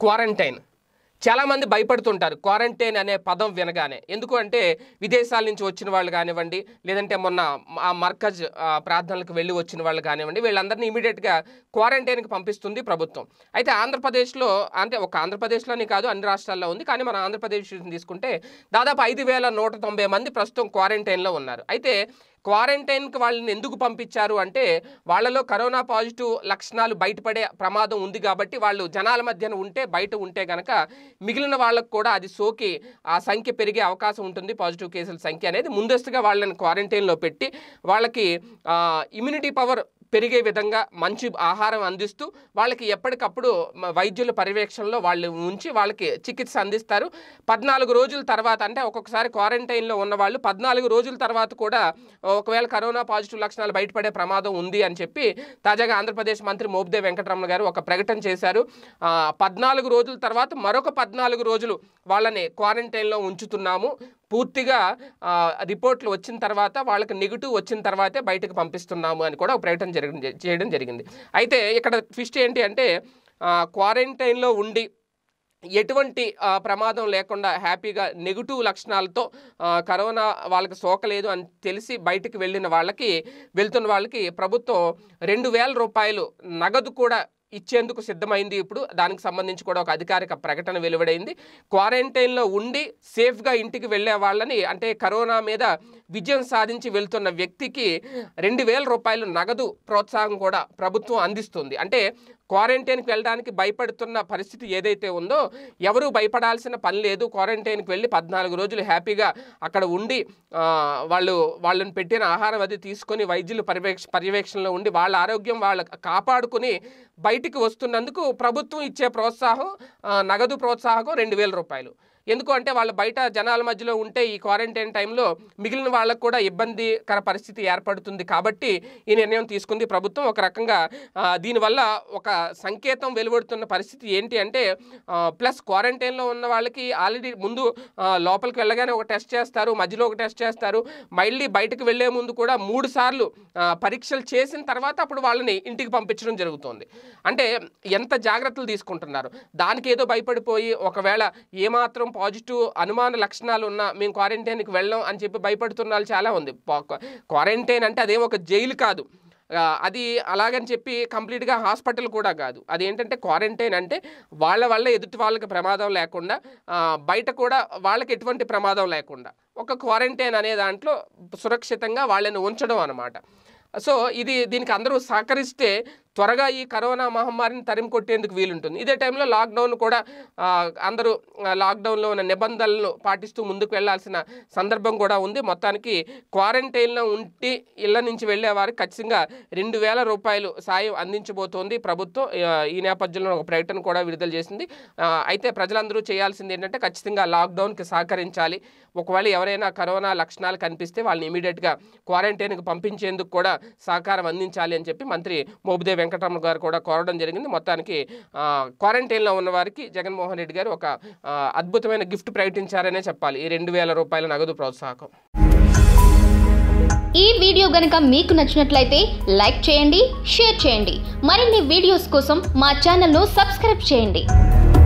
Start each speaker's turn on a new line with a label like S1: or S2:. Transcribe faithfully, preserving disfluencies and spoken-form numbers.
S1: Quarantine. చాలామంది భయపడుతుంటారు quarantine అనే పదం వినగానే. ఎందుకు అంటే విదేశాల నుంచి వచ్చిన వాళ్ళు కానివ్వండి, లేదంటే మొన్న ఆ మర్కజ్ ప్రార్థనలకు వెళ్ళి వచ్చిన వాళ్ళు కానివ్వండి, వీళ్ళందరినీ ఇమీడియట్గా క్వారంటైన్కి పంపిస్తుంది ప్రభుత్వం. అయితే ఆంధ్రప్రదేశ్లో, అంటే ఒక ఆంధ్రప్రదేశ్లోనే కాదు అన్ని రాష్ట్రాల్లో ఉంది, కానీ మన ఆంధ్రప్రదేశ్ తీసుకుంటే దాదాపు ఐదు వేల నూట తొంభై మంది ప్రస్తుతం క్వారంటైన్లో ఉన్నారు. అయితే క్వారంటైన్కి వాళ్ళని ఎందుకు పంపించారు అంటే వాళ్ళలో కరోనా పాజిటివ్ లక్షణాలు బయటపడే ప్రమాదం ఉంది కాబట్టి వాళ్ళు జనాల మధ్యన ఉంటే, బయట ఉంటే కనుక మిగిలిన వాళ్ళకు కూడా అది సోకి ఆ సంఖ్య పెరిగే అవకాశం ఉంటుంది. పాజిటివ్ కేసుల సంఖ్య అనేది ముందస్తుగా వాళ్ళని క్వారంటైన్లో పెట్టి వాళ్ళకి ఇమ్యూనిటీ పవర్ పెరిగే విధంగా మంచి ఆహారం అందిస్తూ వాళ్ళకి ఎప్పటికప్పుడు వైద్యుల పర్యవేక్షణలో వాళ్ళు ఉంచి వాళ్ళకి చికిత్స అందిస్తారు. పద్నాలుగు రోజుల తర్వాత, అంటే ఒక్కొక్కసారి క్వారంటైన్లో ఉన్న వాళ్ళు పద్నాలుగు రోజుల తర్వాత కూడా ఒకవేళ కరోనా పాజిటివ్ లక్షణాలు బయటపడే ప్రమాదం ఉంది అని చెప్పి తాజాగా ఆంధ్రప్రదేశ్ మంత్రి మోపిదేవి వెంకటరమణ గారు ఒక ప్రకటన చేశారు. పద్నాలుగు రోజుల తర్వాత మరొక పద్నాలుగు రోజులు వాళ్ళని క్వారంటైన్లో ఉంచుతున్నాము, పూర్తిగా రిపోర్ట్లు వచ్చిన తర్వాత వాళ్ళకి నెగిటివ్ వచ్చిన తర్వాతే బయటకు పంపిస్తున్నాము అని కూడా ఒక ప్రకటన జరిగి చేయడం జరిగింది. అయితే ఇక్కడ ట్విస్ట్ ఏంటి అంటే క్వారంటైన్లో ఉండి ఎటువంటి ప్రమాదం లేకుండా హ్యాపీగా నెగిటివ్ లక్షణాలతో కరోనా వాళ్ళకి సోకలేదు అని తెలిసి బయటికి వెళ్ళిన వాళ్ళకి వెళ్తున్న వాళ్ళకి ప్రభుత్వం రెండు వేల రూపాయలు నగదు కూడా ఇచ్చేందుకు సిద్ధమైంది. ఇప్పుడు దానికి సంబంధించి కూడా ఒక అధికారిక ప్రకటన వెలువడైంది. క్వారంటైన్లో ఉండి సేఫ్గా ఇంటికి వెళ్ళే వాళ్ళని, అంటే కరోనా మీద విజయం సాధించి వెళ్తున్న వ్యక్తికి రెండు వేల రూపాయలు నగదు ప్రోత్సాహం కూడా ప్రభుత్వం అందిస్తుంది. అంటే క్వారంటైన్కి వెళ్ళడానికి భయపడుతున్న పరిస్థితి ఏదైతే ఉందో ఎవరూ భయపడాల్సిన పని లేదు. క్వారంటైన్కి వెళ్ళి పద్నాలుగు రోజులు హ్యాపీగా అక్కడ ఉండి వాళ్ళు వాళ్ళని పెట్టిన ఆహారం అది తీసుకొని వైద్యులు పర్యవేక్ష పర్యవేక్షణలో ఉండి వాళ్ళ ఆరోగ్యం వాళ్ళ కాపాడుకుని బయటికి వస్తున్నందుకు ప్రభుత్వం ఇచ్చే ప్రోత్సాహం, నగదు ప్రోత్సాహం రెండు వేల రూపాయలు. ఎందుకు అంటే వాళ్ళు బయట జనాల మధ్యలో ఉంటే ఈ క్వారంటైన్ టైంలో మిగిలిన వాళ్ళకు కూడా ఇబ్బందికర పరిస్థితి ఏర్పడుతుంది కాబట్టి ఈ నిర్ణయం తీసుకుంది ప్రభుత్వం. ఒక రకంగా దీనివల్ల ఒక సంకేతం వెలువడుతున్న పరిస్థితి ఏంటి అంటే ప్లస్ క్వారంటైన్లో ఉన్న వాళ్ళకి ఆల్రెడీ ముందు లోపలికి వెళ్ళగానే ఒక టెస్ట్ చేస్తారు, మధ్యలో ఒక టెస్ట్ చేస్తారు, మళ్ళీ బయటకు వెళ్లే ముందు కూడా మూడు సార్లు పరీక్షలు చేసిన తర్వాత అప్పుడు వాళ్ళని ఇంటికి పంపించడం జరుగుతుంది. అంటే ఎంత జాగ్రత్తలు తీసుకుంటున్నారు. దానికి ఏదో భయపడిపోయి ఒకవేళ ఏమాత్రం పాజిటివ్ అనుమాన లక్షణాలు ఉన్నా మేము క్వారంటైన్కి వెళ్ళాం అని చెప్పి భయపడుతున్న వాళ్ళు చాలా ఉంది. క్వారంటైన్ అంటే అదేం ఒక జైలు కాదు, అది అలాగని చెప్పి కంప్లీట్గా హాస్పిటల్ కూడా కాదు. అదేంటంటే క్వారంటైన్ అంటే వాళ్ళ వల్ల ఎదుటి వాళ్ళకి ప్రమాదం లేకుండా, బయట కూడా వాళ్ళకి ఎటువంటి ప్రమాదం లేకుండా ఒక క్వారంటైన్ అనే దాంట్లో సురక్షితంగా వాళ్ళని ఉంచడం అన్నమాట. సో ఇది దీనికి అందరూ సహకరిస్తే త్వరగా ఈ కరోనా మహమ్మారిని తరిమి కొట్టేందుకు వీలుంటుంది. ఇదే టైంలో లాక్డౌన్ కూడా అందరూ లాక్డౌన్లో ఉన్న నిబంధనలను పాటిస్తూ ముందుకు వెళ్లాల్సిన సందర్భం కూడా ఉంది. మొత్తానికి క్వారంటైన్లో ఉండి ఇళ్ల నుంచి వెళ్లే వారికి ఖచ్చితంగా రెండు వేల రూపాయలు సాయం అందించబోతోంది ప్రభుత్వం. ఈ నేపథ్యంలో ఒక ప్రకటన కూడా విడుదల చేసింది. అయితే ప్రజలందరూ చేయాల్సింది ఏంటంటే ఖచ్చితంగా లాక్డౌన్కి సహకరించాలి. ఒకవేళ ఎవరైనా కరోనా లక్షణాలు కనిపిస్తే వాళ్ళని ఇమీడియట్గా క్వారంటైన్కి పంపించేందుకు కూడా సహకారం అందించాలి అని చెప్పి మంత్రి మోపిదేవి వెంకటరమణ గారు కూడా కోరడం జరిగింది. మొత్తానికి క్వారంటైన్లో ఉన్న వారికి జగన్మోహన్ రెడ్డి గారు ఒక అద్భుతమైన గిఫ్ట్ ప్రకటించారనే చెప్పాలి, ఈ రెండు వేల రూపాయల నగదు ప్రోత్సాహకం.
S2: ఈ వీడియో గనుక మీకు నచ్చినట్లయితే లైక్ చేయండి, షేర్ చేయండి. మరిన్ని వీడియోస్ కోసం మా ఛానల్ను సబ్స్క్రైబ్ చేయండి.